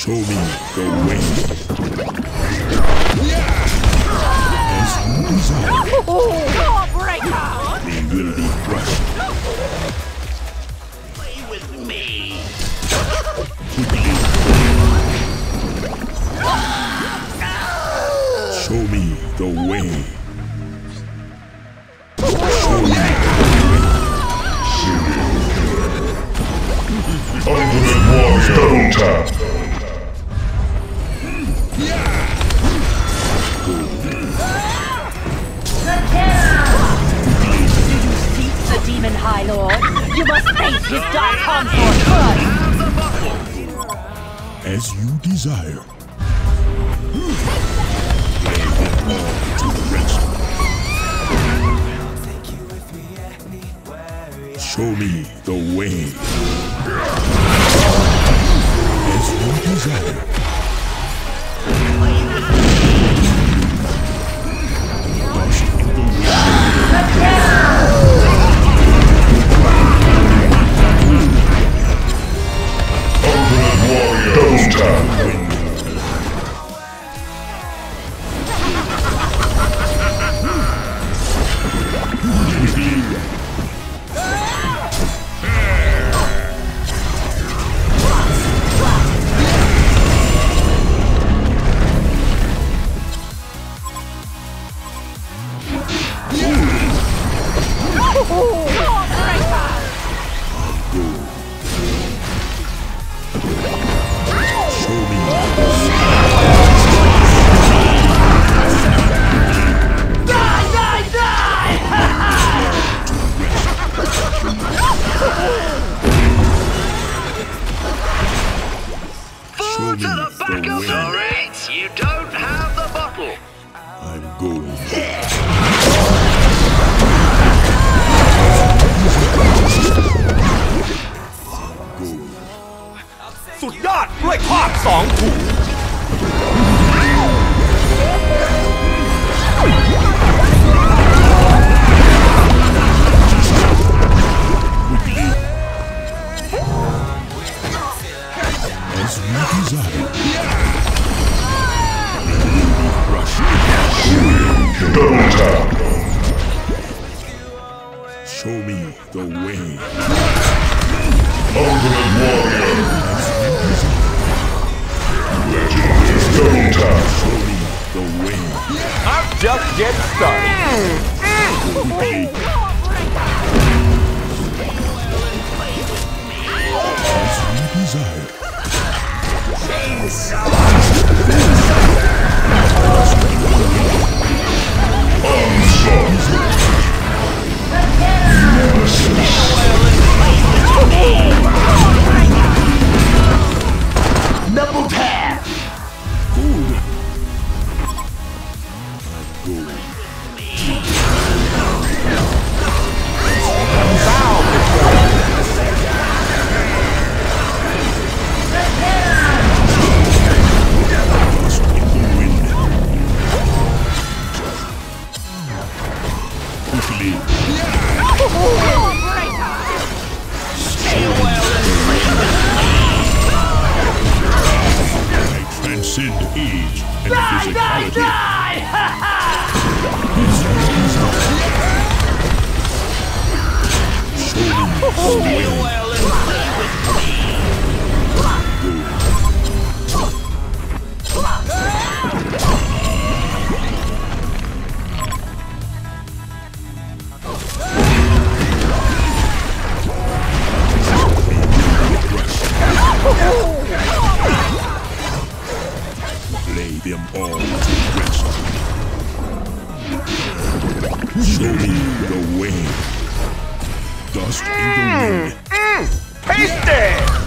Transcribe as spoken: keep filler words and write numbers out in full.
Show me the way. As you desire. Lawbreaker! We will be crushed. Play with me. Show me the way. Show me Ultimate Warrior double tap. The Demon High Lord, you must face his dark consort first. as you desire. Lay them all to rest. Show me the way. As you desire. Lost in the wind. Ultimate Warrior double tap. Show me Die, die, die! Show me To the back the of way. the race! You don't have the bottle! I'm going. Go. สุดยอดด้วยครอบสองถุง As you desire. Rush. Double tap. Show me the way. Ultimate Warrior. Legendary double tap. Show me the way. I'm just getting started. Quickly. As you desire. Double tap! Golden. Go. Lost in the wind. Quickly. I transcend age and physicality. Show me the way. Lay them all to rest. Show me the way. Dust in the wind. Taste it!